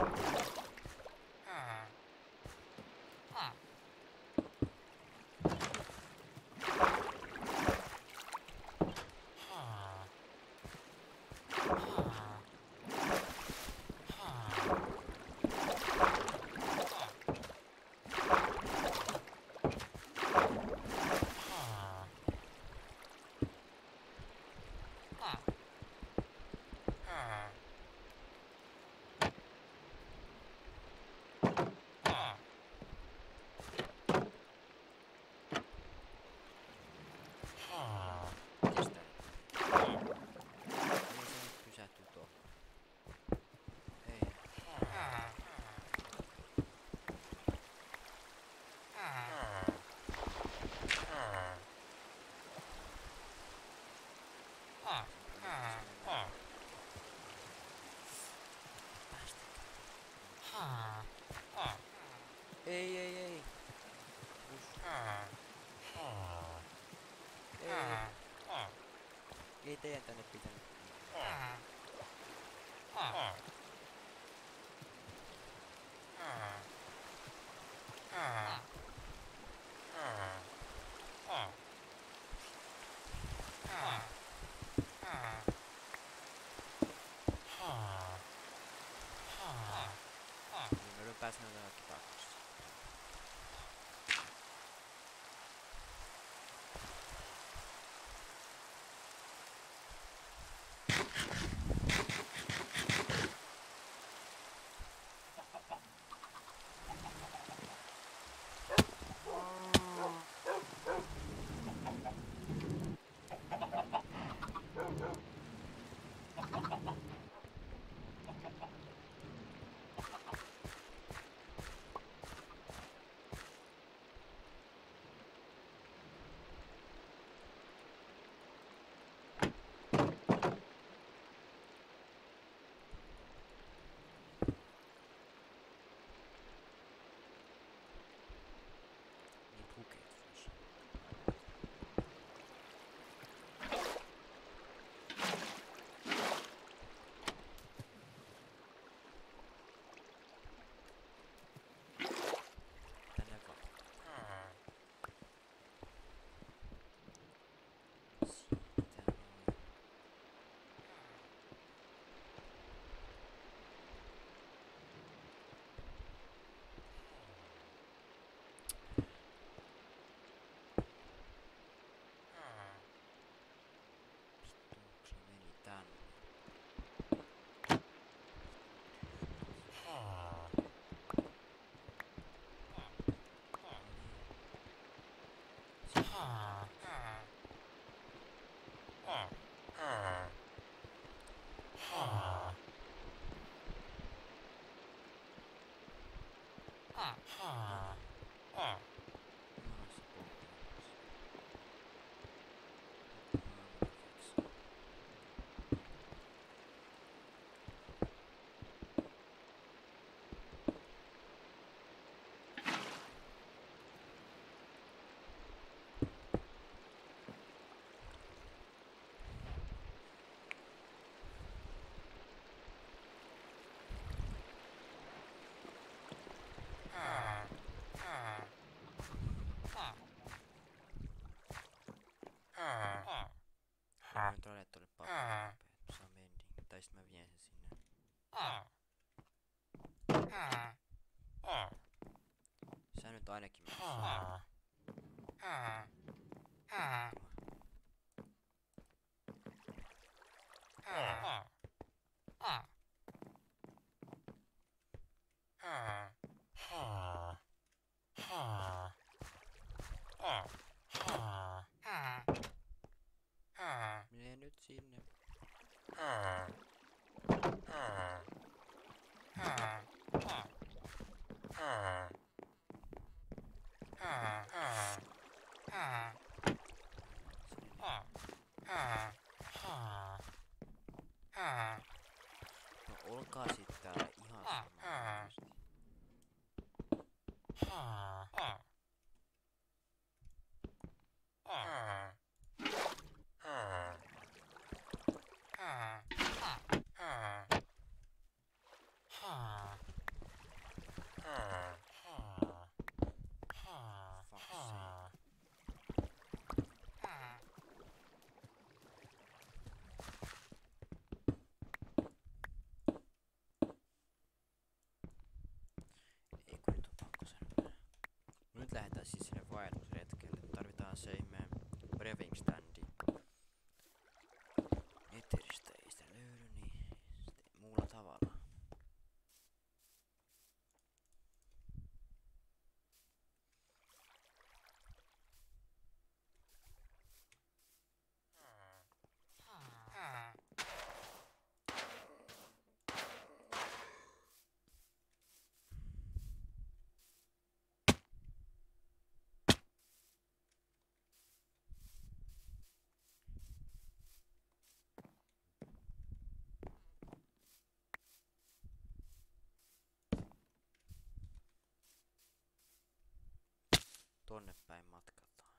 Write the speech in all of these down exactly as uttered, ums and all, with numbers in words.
Mites tää nyt menee? Ei se nyt pysähtyy tuohon. Ei. Ei, ei, ei. Ei. Ei teidän tänne pitänyt. Niin mä pääsen jotenkin takaisin. Mä nyt olen tuolle paperille, että saa mending, tai sit mä vien sen sinne. Sä nyt ainakin mä saan. Mene nyt sinne. No olkaa sit täällä ihan samanlaisesti. lähdetään siis sinne vaellusretkelle. Tarvitaan se ihmeen breving standi. Eteristä ei sitä löydy, niin sitten muulla tavalla. Tonne päin matkataan.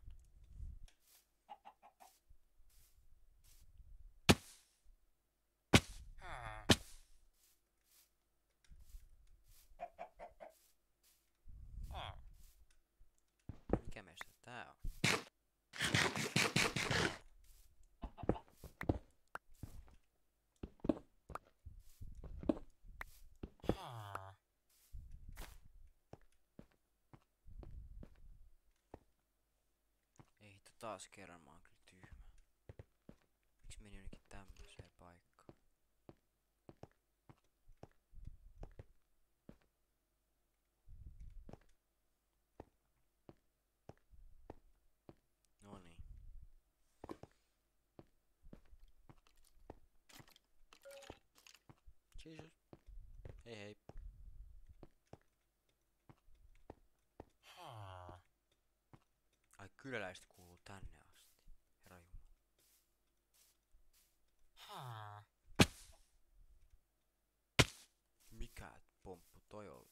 Mikä meistä tää on? Ei hitto, taas kerran mä oon kyllä tyhmä. Miksi meni jonnekin tämmöiseen paikkaan? Noniin. Jesus. Hei hei. Ai kyläläiset kuuluu tänne asti. Herra Jumala. Mikä pomppu toi oli?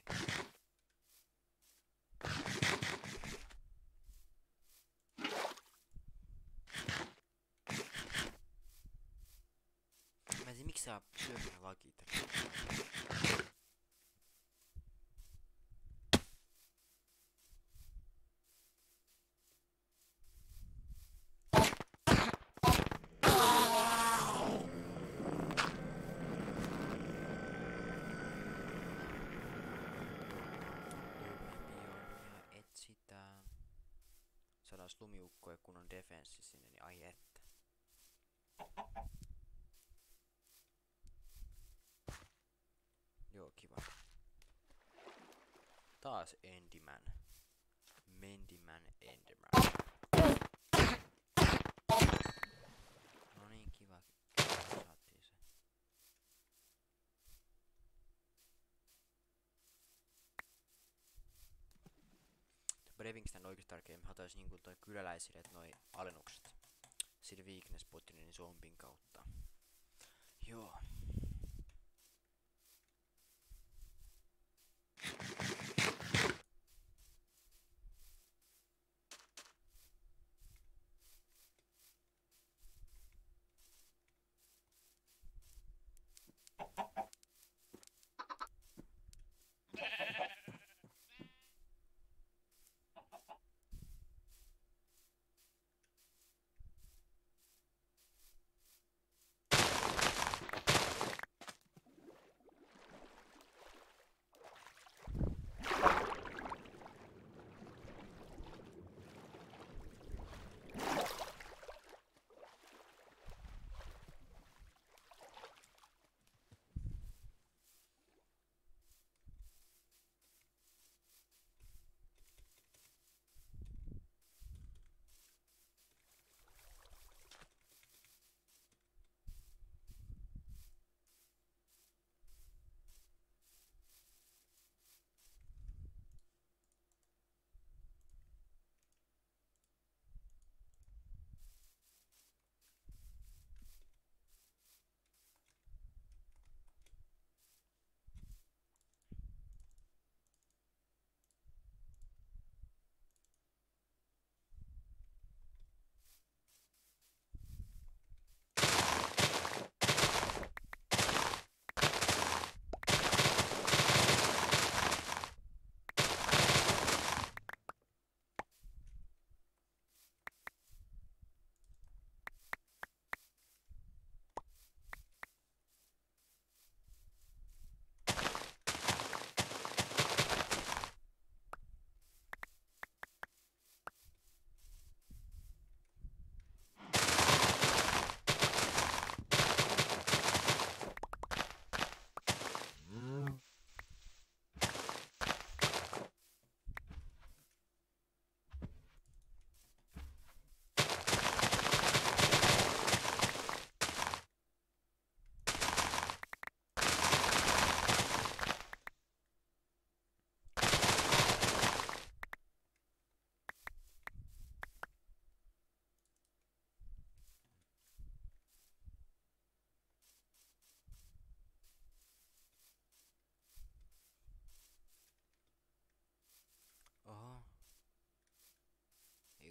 Mä en tiedä miksi sä syömään lakit. Etsitään. Saadaan lumiukko ja kunnon defenssi sinne, niin ai että. Joo, kiva. Taas Enderman. Mendiman Enderman. No niin, kiva. Saatiin se. Brevingstän oikeesti tärkein hatais niinku toi kyläläisille noi alennukset. Sillä weakness potin niin zombin kautta. Joo.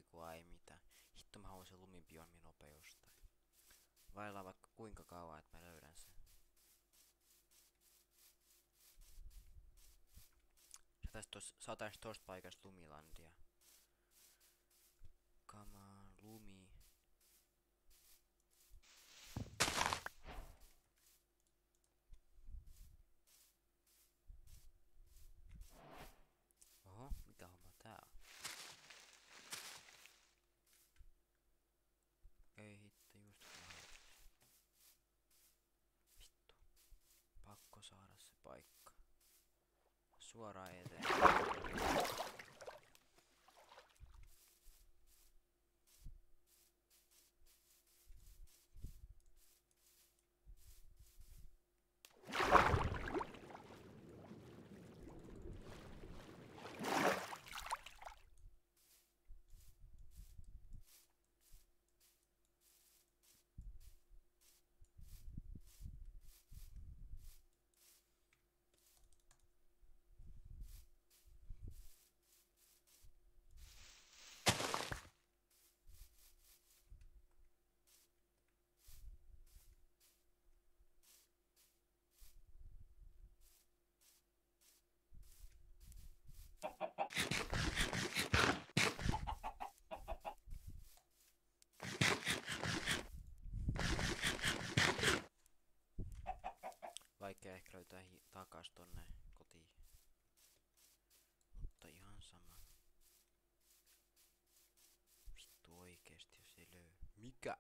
alkua ei mitään. Hitto mä haluan sen lumibiomin nopeusta. Vaillaan vaikka kuinka kauan, että mä löydän sen. Saatais tosta paikasta Lumilandia. Come on, lumi. Oho, mitä homma tää on? Ei hitto, just kun mä halusin. Vittu. Pakko saada se paikka. Suoraan eteen. Vaikea ehkä löytää takas tonne kotiin. Mutta ihan sama. Vittu oikeesti jos ei löy. Mikä?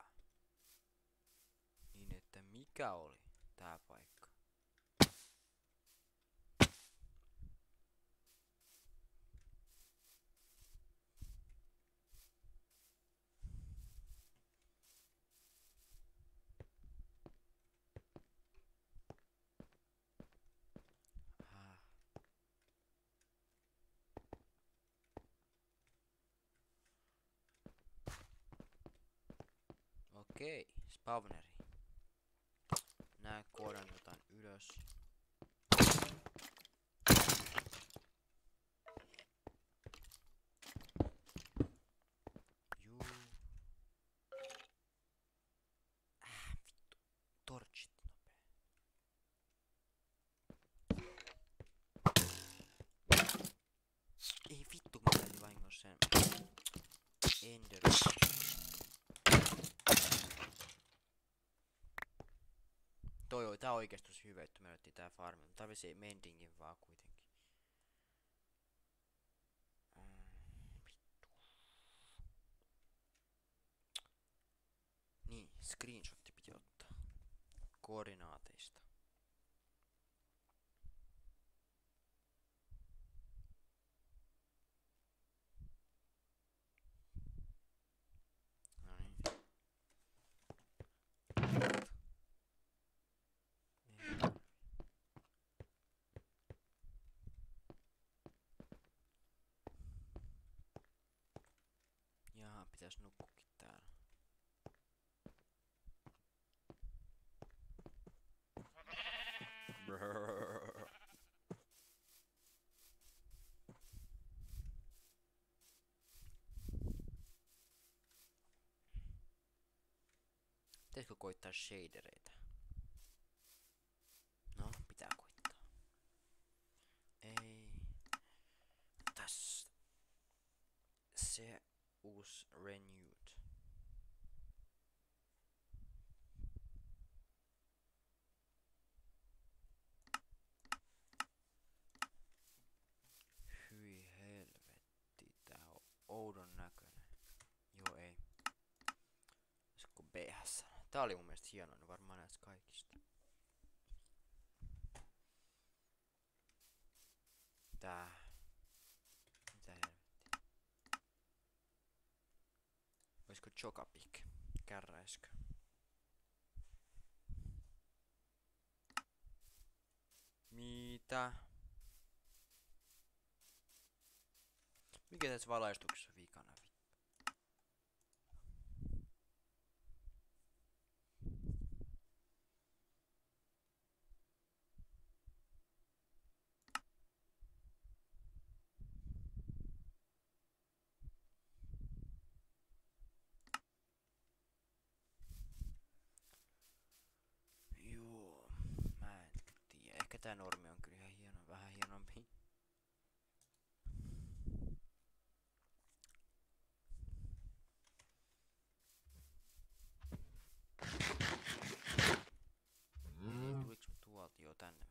Niin että mikä oli tää paikka? Okei, spawneri. Nää koodannetaan ylös. Juu. Äh, vittu. Torchit nopee. Ei vittu, kun mä täytin vahingossa sen Ender. Toi oli tää oikeastaan hyvä, että me löydettiin tää farmi. Mä tarvitsin mendingin vaan kuitenkin. Mm, vittu. Niin, screenshotti piti ottaa. Koordinaateista. Jaha, pitäis nukkukin täällä. Brrrr. Pitäisikö koittaa shadereita? No, pitää koittaa. Ei. Tässä. Se uusi renewed. Hyi helvetti, tää on oudon näköinen. Joo ei. Olisiko B S? Tää oli mun mielestä hienoin, varmaan näistä kaikista. Tää. Mitä helvetti? Olisiko Chocapik? Kärräiskö? Mitä? Mikä tässä valaistuksessa vikana? tää normi on kyllä ihan hieno, vähän hienompi. Tuliks mä tuolta? Joo, tänne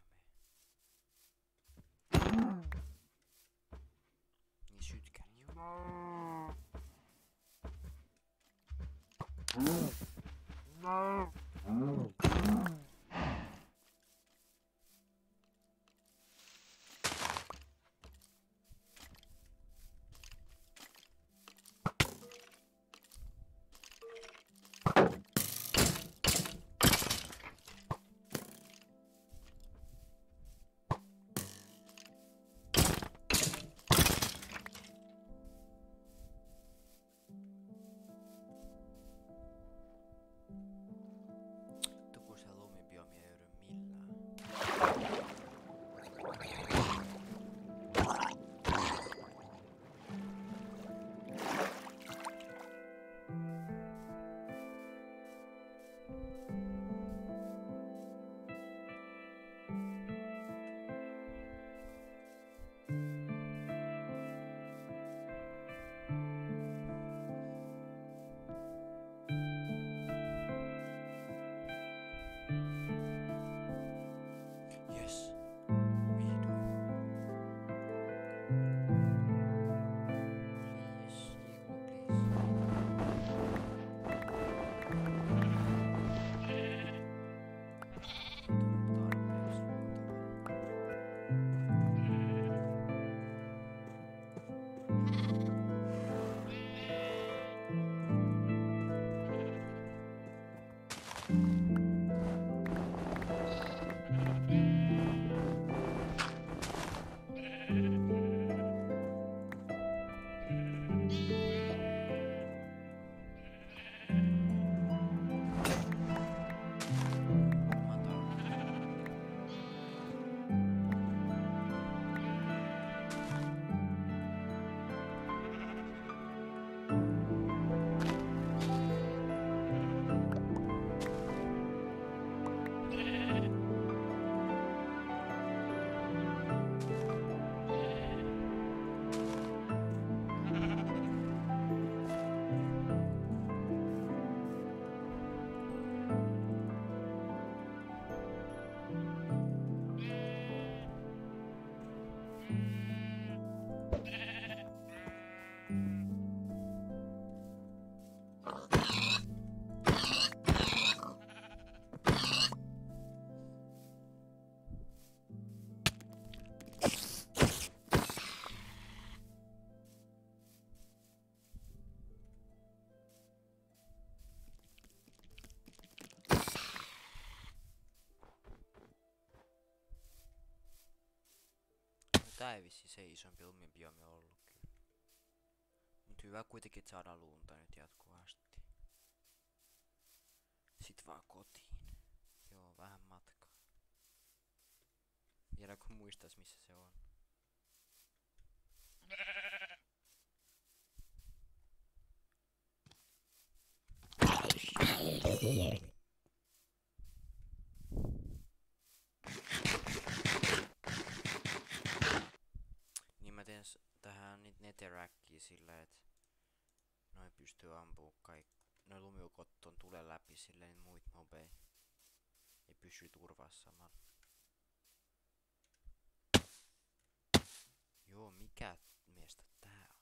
mä menen. Niin sytkäri joo. Tää ei vissi se isompi lumibiomi ollut kyllä. Mut hyvä kuitenkin, että saadaan lunta nyt jatkuvasti. Sit vaan kotiin. Joo, vähän matkaa. Vielä kun muistais missä se on. Niin mä teen tähän nyt netherrackia sillä, et noin pystyy ampuu kaikki. Noin lumiukot on tule läpi silleen muit mobei. Ja pysyy turvassa samalla. Joo, mikä miestä tää on?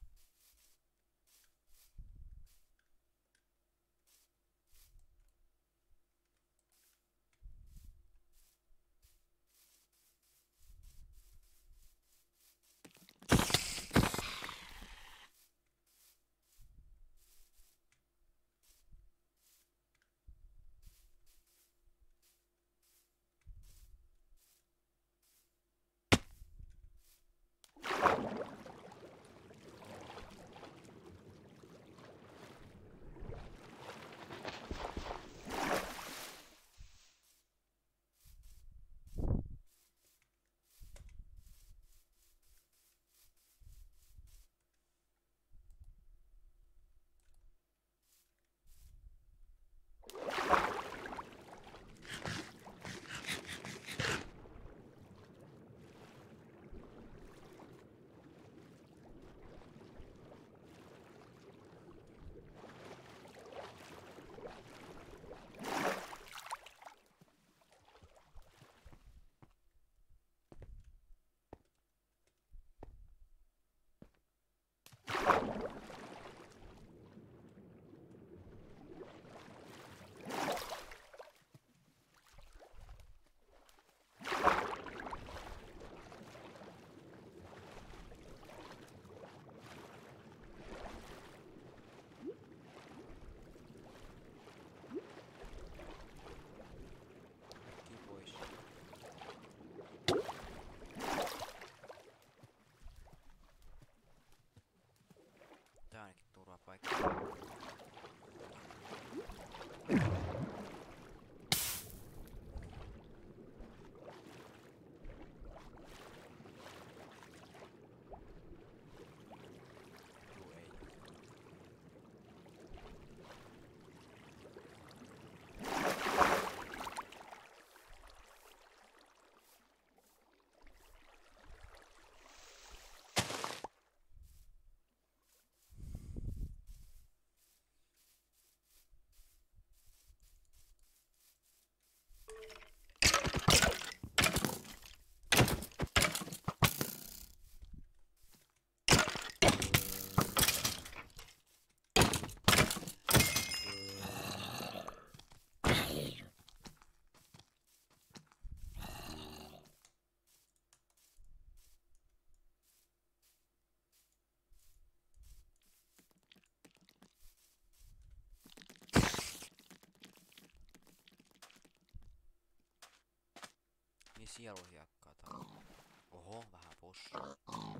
Pieni sieluhiekkaa taas. Oho, vähän possu.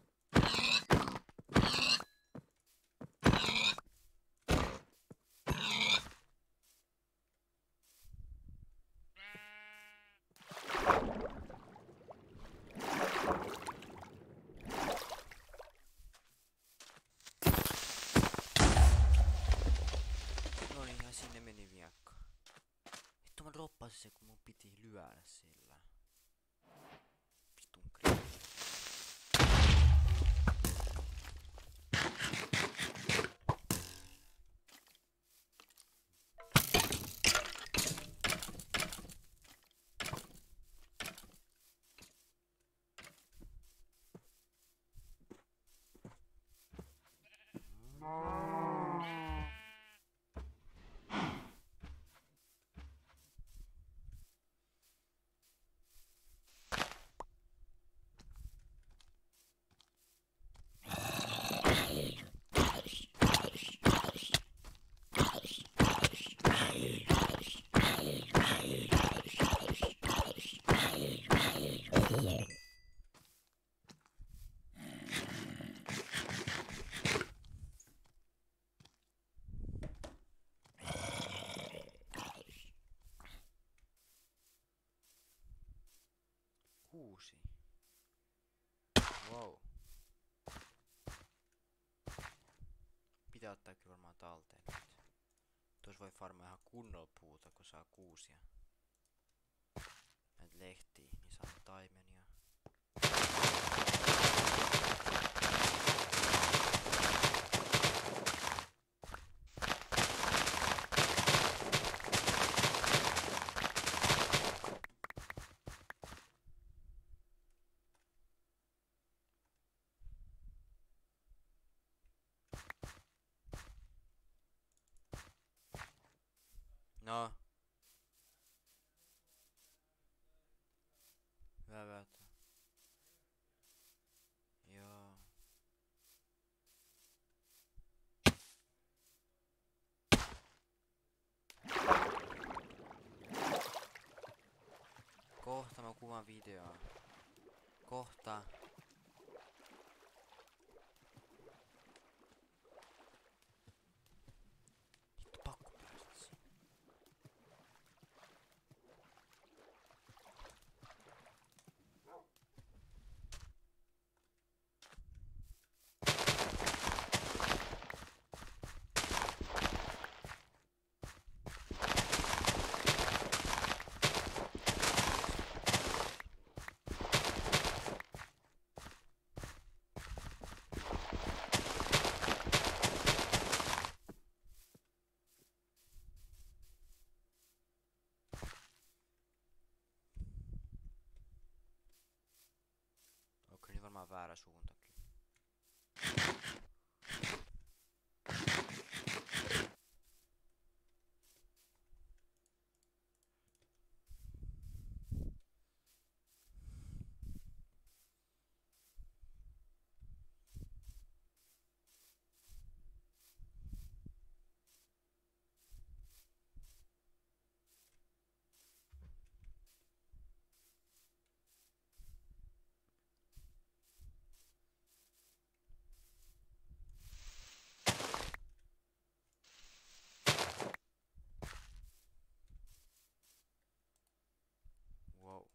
Noin, ja sinne meni viekka. Vittu mä droppasin se, kun mun piti lyödä sillä. Vitun kriisi. Kuusi. Wow. Pitää ottaa kyllä varmaan talteen nyt. Tuossa voi farmaa ihan kunnolla puuta, kun saa kuusia. Näitä lehtiä, niin saa taimenia. No. Hyvä. Joo. Kohta mä kuvaan videoa. Kohta. Vittu pakko päästä siihen. Okei, nyt varmaan väärä suuntakin. Wow.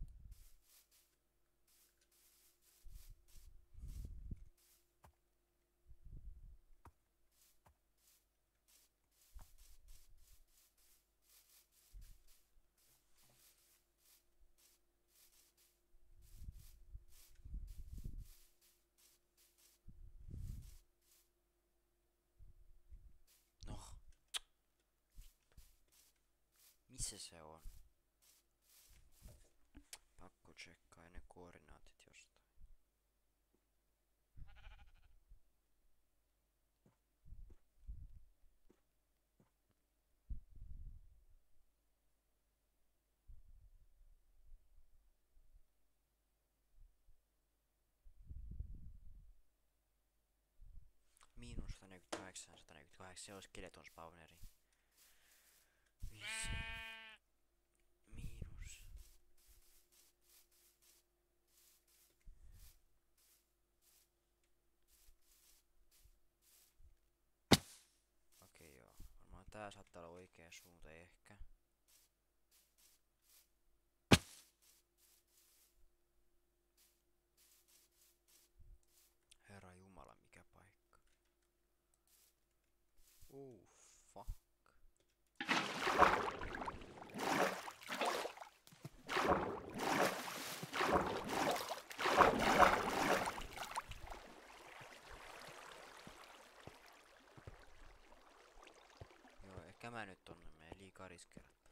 No. Missä se on? Pakko tsekkaa ne koordinaatit jostain. Miinus sata neljäkymmentäkahdeksan, sata neljäkymmentäkahdeksan, se on skeleton spawneri. Viisi. Miinus. tää saattaa olla oikea suunta ehkä. Herra Jumala, mikä paikka. Oh, fuck. Joo, ehkä mä nyt tonne mene liikaa riskeerattaa.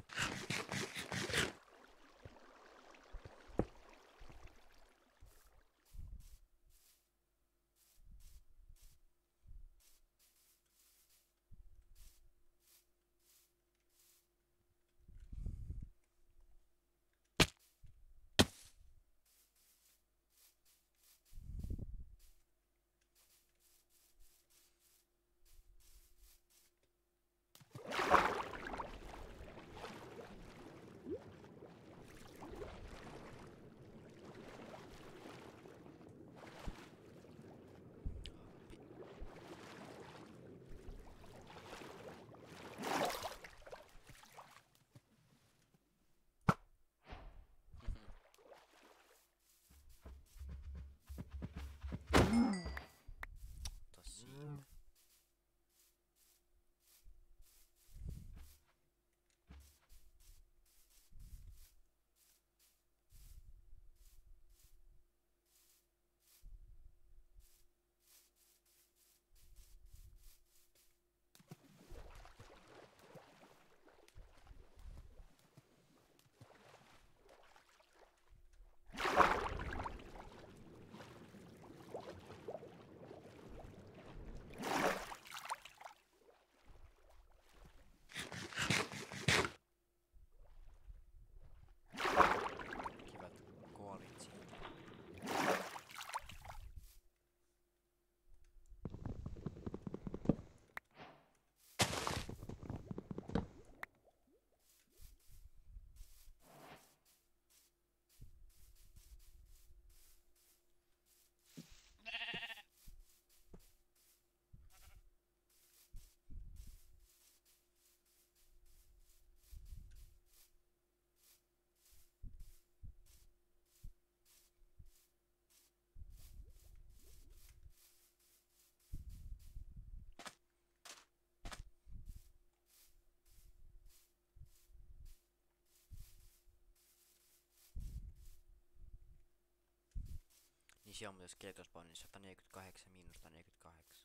Niin siellä on muuten skeletospawn sata neljäkymmentäkahdeksan miinus sata neljäkymmentäkahdeksan.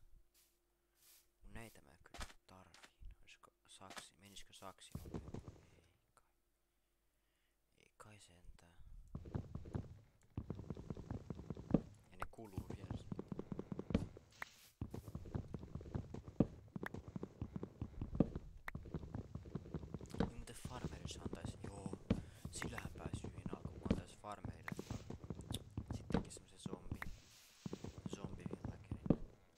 Mun näitä mä kyllä tarviin. Olisiko saksi? Menisikö saksi nopeammin? Ei kai. Ei kai sentään. Ja ne kuluu vielä siitä. Niin muuten farmerissa antais. Joo. Sillähän pääsi hyvin alkuun. Kun antais farmerille. Sittenkin semmosen zombi. Zombivillagerin.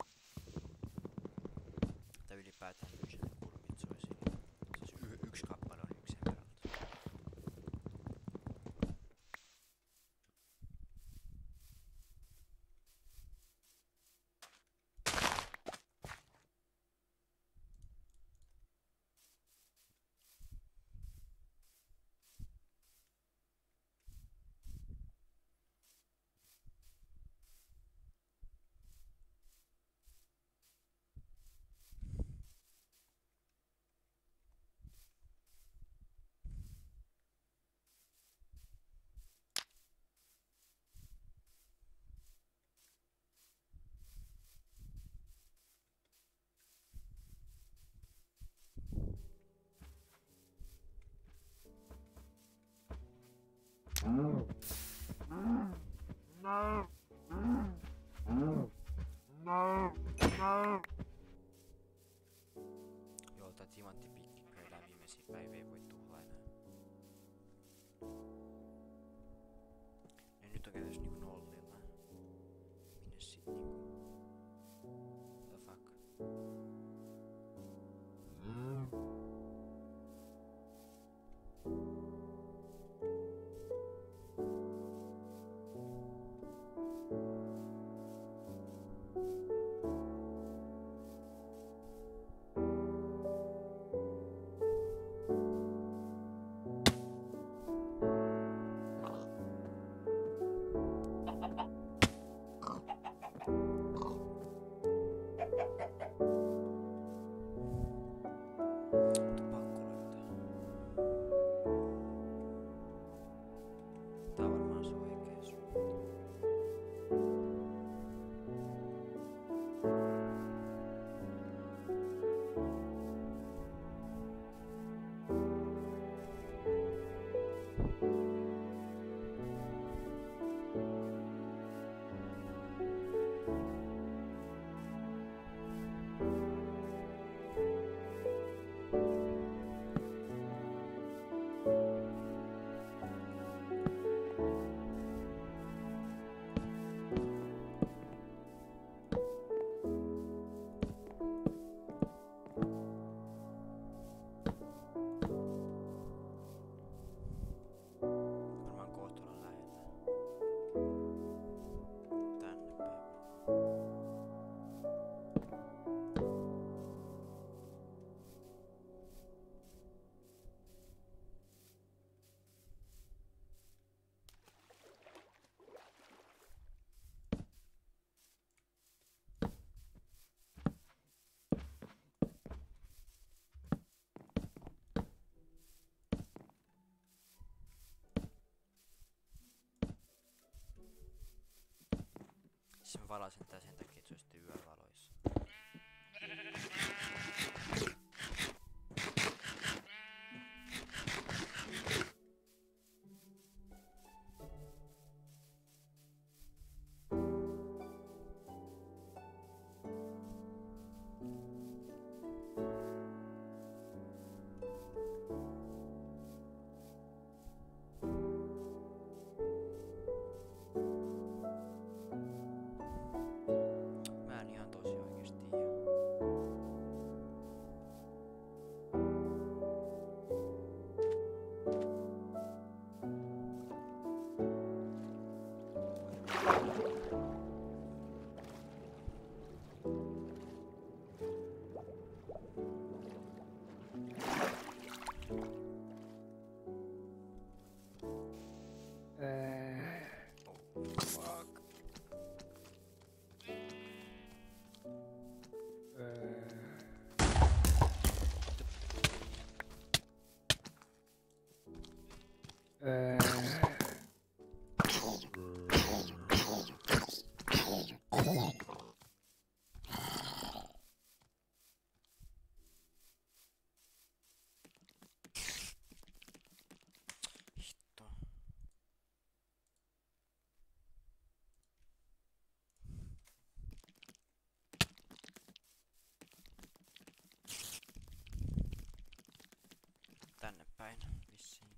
Tai ylipäätään yksi kurmitsoisi. Siis y yksi kappale on yksi emerald. Joo, tää timanttipikki kun elää viimeisiä päiviä ei voi tuhlaa enää. Ja nyt on käytössä niinku nollilla. Minne sit niinku? What the fuck? Mä valasin tää sen takia, että se on sitten yövaloissa. Mä en ihan tosi oikeesti tiedä. Oh, fuck. Hitto. Tänne päin vissiin.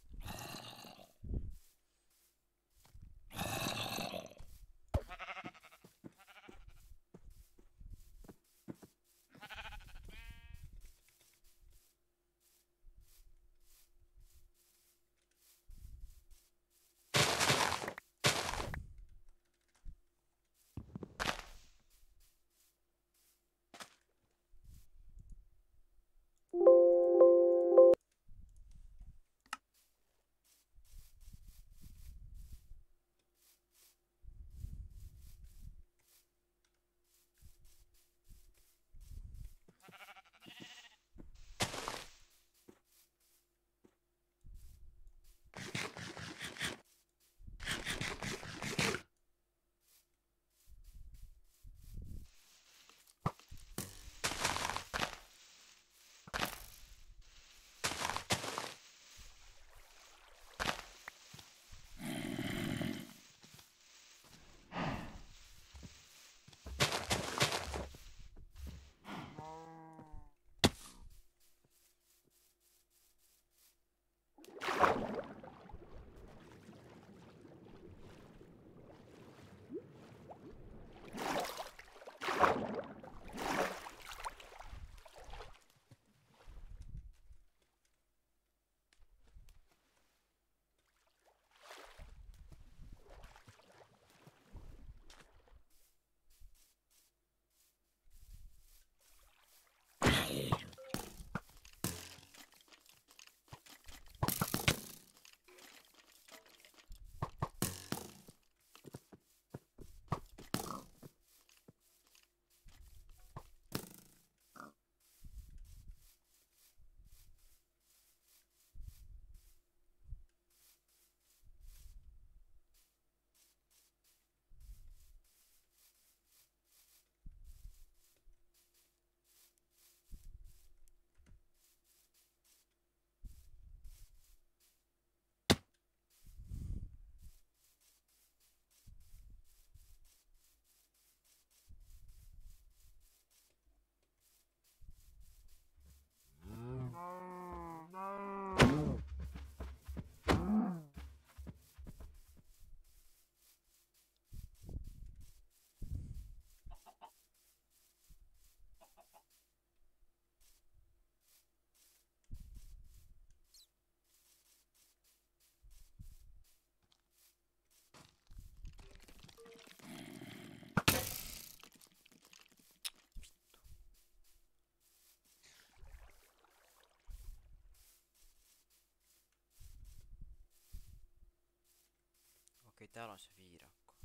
Okei, täällä on se viidakko.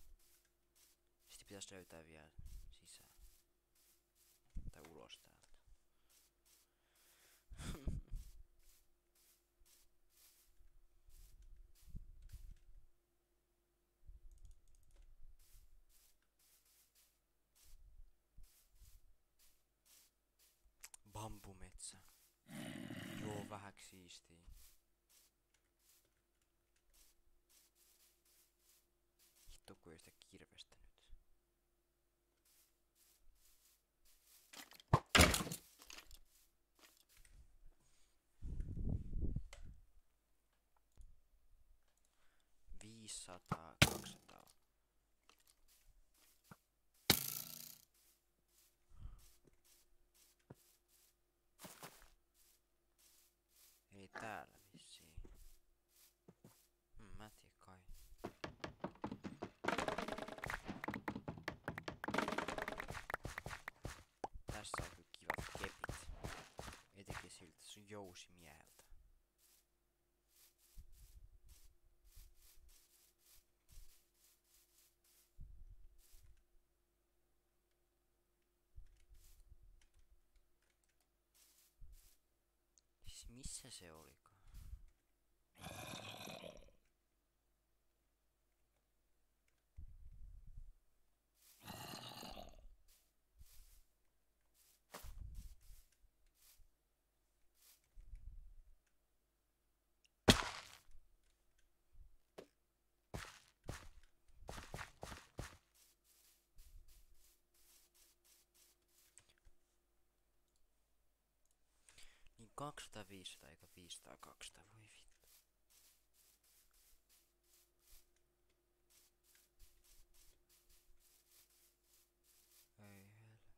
Sitten pitäisi löytää vielä sisään. Tai ulos täältä. happumetsä. Joo, vähäks siistii. Hitto kun ei sitä kirvestä nyt. Viisisataa, kaksisataa. Ei täällä vissiin. Hmm, mä tiedän kai. Tässä on kyllä kivat kepit. Etenkin siltä sun jousimieheltä. Siis missä se olikaan? Niin kaksisataa, viisisataa eikä viisisataa, kaksisataa, voi vittu. Ei helvetti.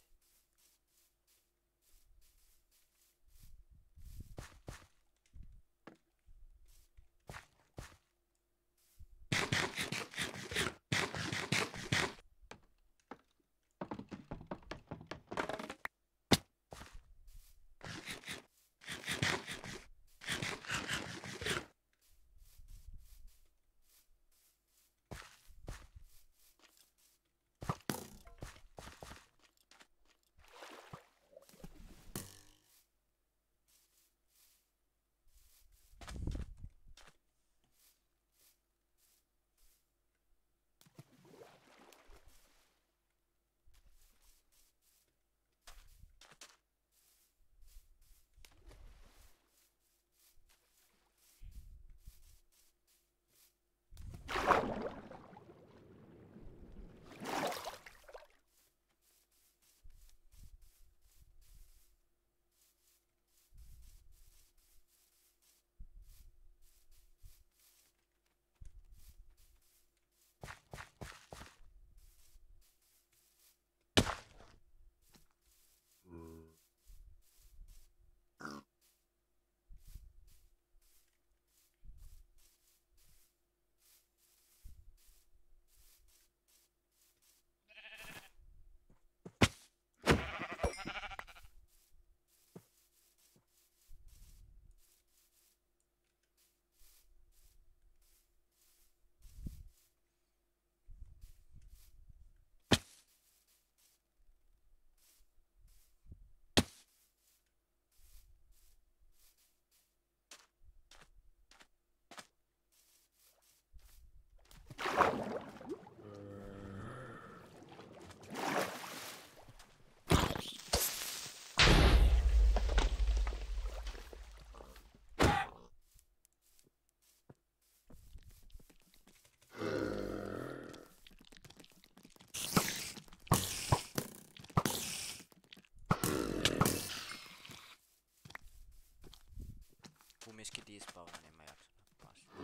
Kumminkin despawna, niin mä jaksan nappaa sitä.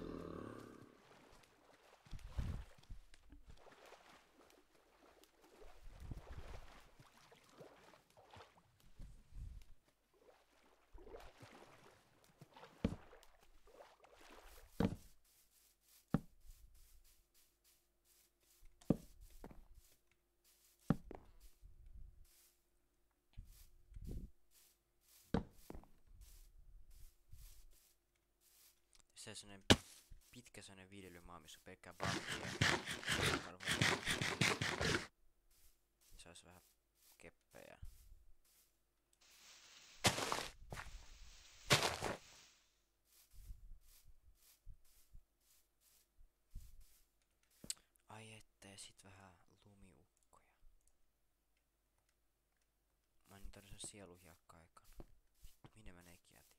Se on sellainen pitkä sellainen viljelymaa, missä on pelkkää bambia. Se olisi vähän keppejä. Ai ettei sit vähän lumiukkoja. Mä nyt tarvitsen sieluhiekka aikana. Vittu, minne menee kieti?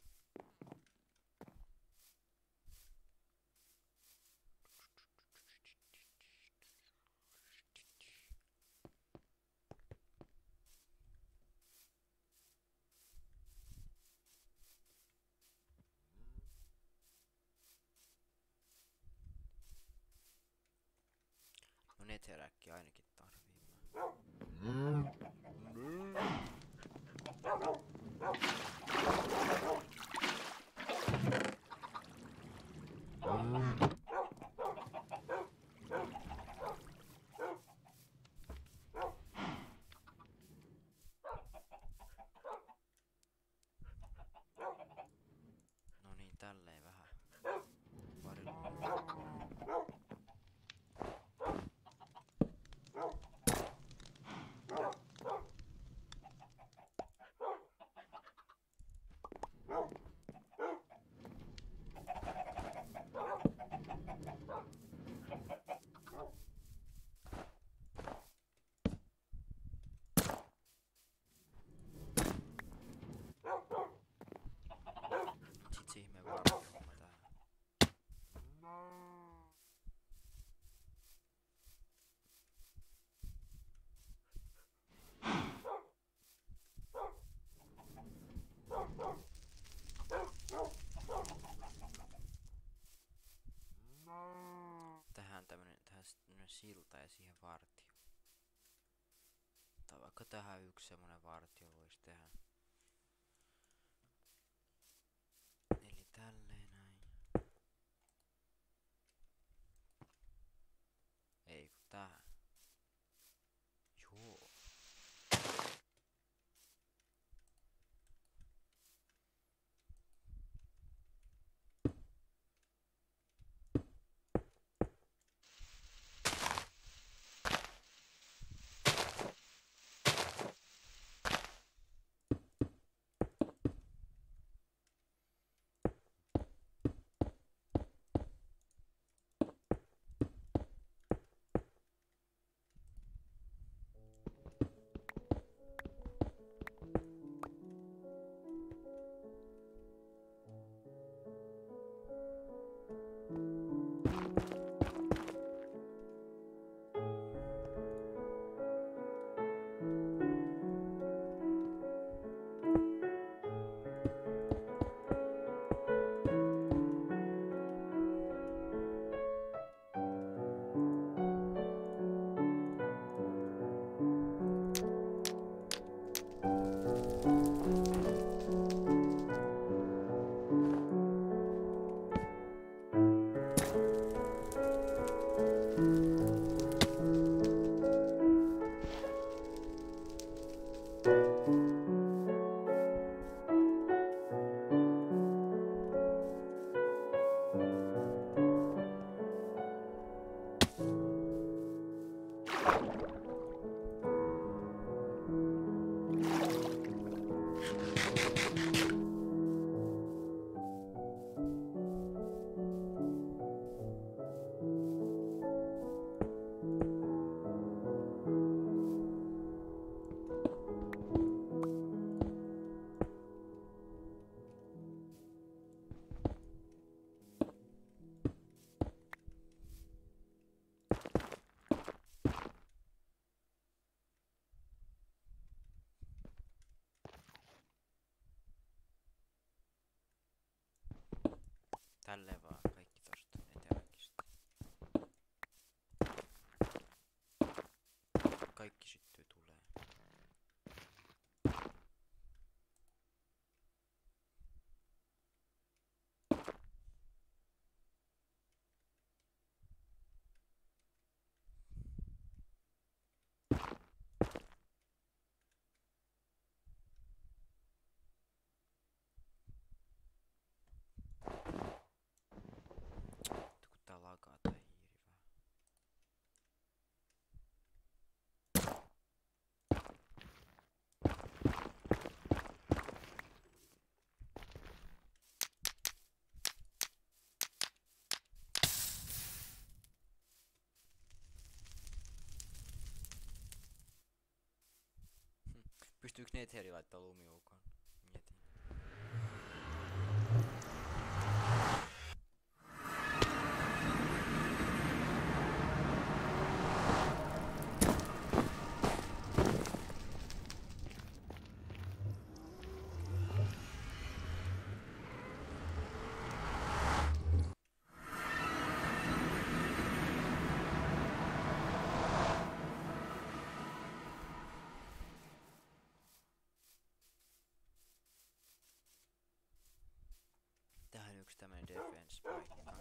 No netherräkki ainakin tarvii. No niin, tälleen vähän. Pari lumia. Sit se ihme vartiohomma tähän. Tähän tämmönen, tähän tämmönen silta ja siihen vartio. Tai vaikka tähän yksi semmonen vartio voisi tehdä. Eli tälleen näin. Ei kun tähän. Joo. Tälleen vaan kaikki tosta eteläkistä. Kaikki syttyy tulee. Tää lakaa tää hiiri vähän. Pystyykö Netheri laittaa lumiukon? Mietin. Tähän yksi tämmönen defense-paikka.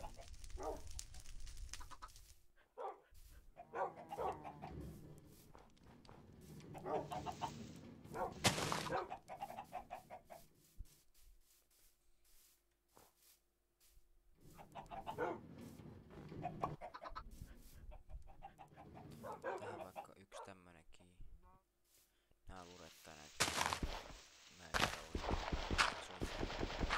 Tähän vaikka yksi tämmönenkin. Nää lurettaa näitä. Mä en tiedä oikein.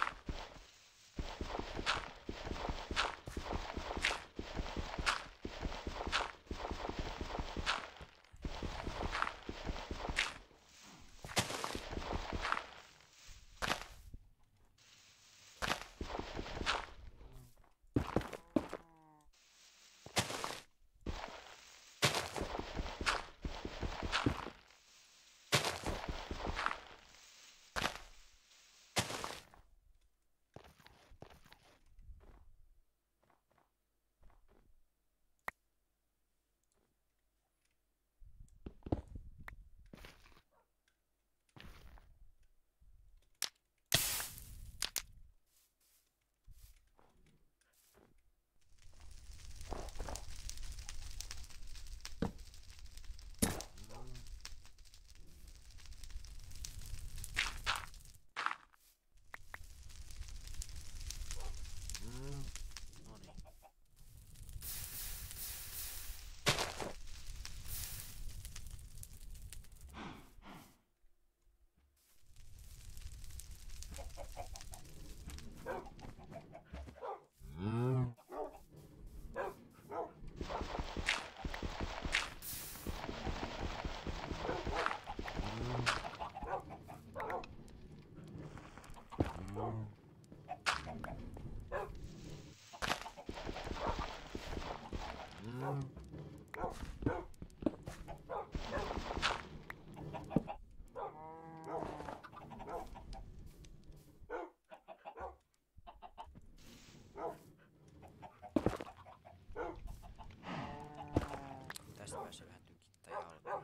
Tästä pääsee vähän tykittää jalkaa.